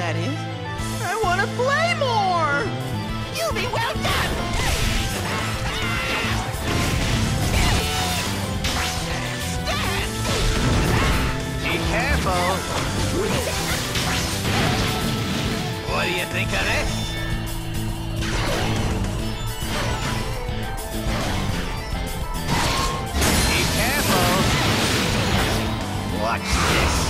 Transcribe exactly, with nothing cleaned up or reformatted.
that is. I want to play more! You'll be well done! Stand! Be careful! What do you think of this? Be careful! Watch this!